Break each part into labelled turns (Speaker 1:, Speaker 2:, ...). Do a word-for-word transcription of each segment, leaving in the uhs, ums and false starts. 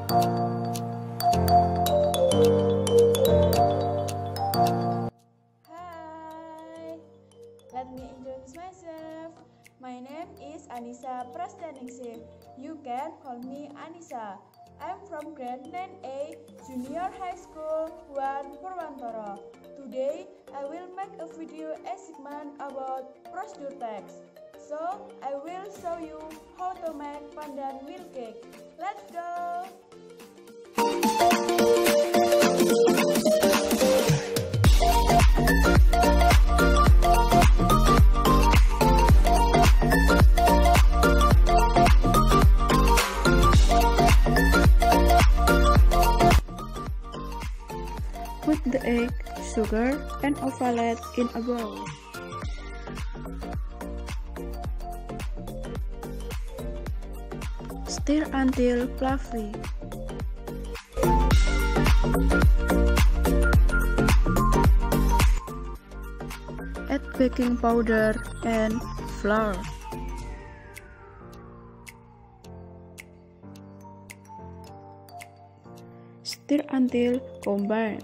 Speaker 1: Hi, let me introduce myself. My name is Anissa Prastaningsih. You can call me Anissa. I'm from grade nine A, Junior High School one Purwantoro. Today, I will make a video assignment about procedure text. So, I will show you how to make pandan wheel cake. Let's go!
Speaker 2: Put the egg, sugar, and ovalette in a bowl. Stir until fluffy. Add baking powder and flour. Stir until combined.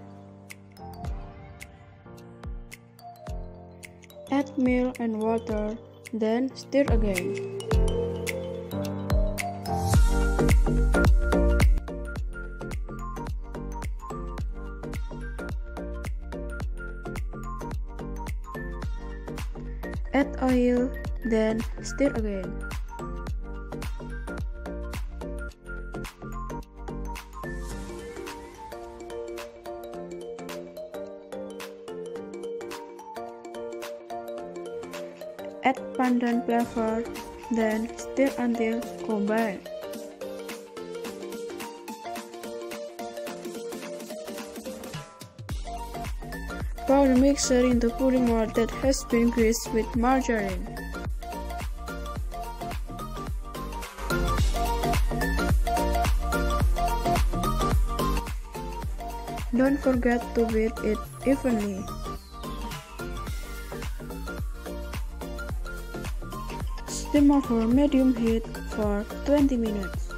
Speaker 2: Add milk and water, then stir again. Add oil, then stir again. Add pandan flavor, then stir until combined. Pour the mixture into pudding mold that has been greased with margarine. Don't forget to beat it evenly. Steam over medium heat for twenty minutes.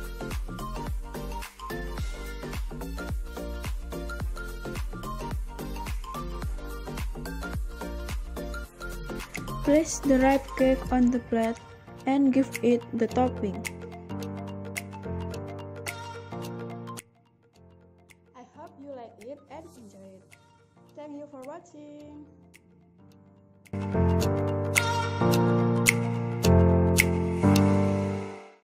Speaker 2: Place the ripe cake on the plate and give it the topping.
Speaker 1: I hope you like it and enjoy it. Thank you for watching.